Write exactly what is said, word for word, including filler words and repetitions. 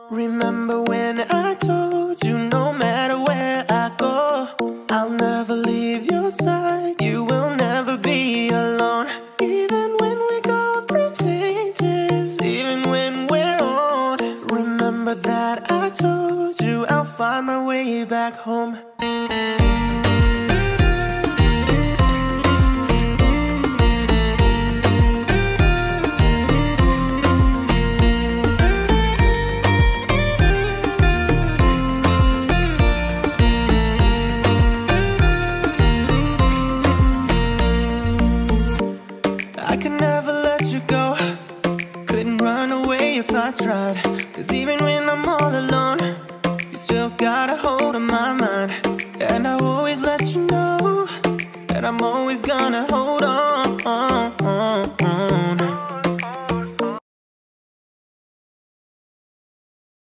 Remember when I told you no matter where I go, I'll never leave your side, you will never be alone. Even when we go through changes, even when we're old, remember that I told you I'll find my way back home. I could never let you go, couldn't run away if I tried. Cause even when I'm all alone, you still got a hold of my mind. And I always let you know that I'm always gonna hold on.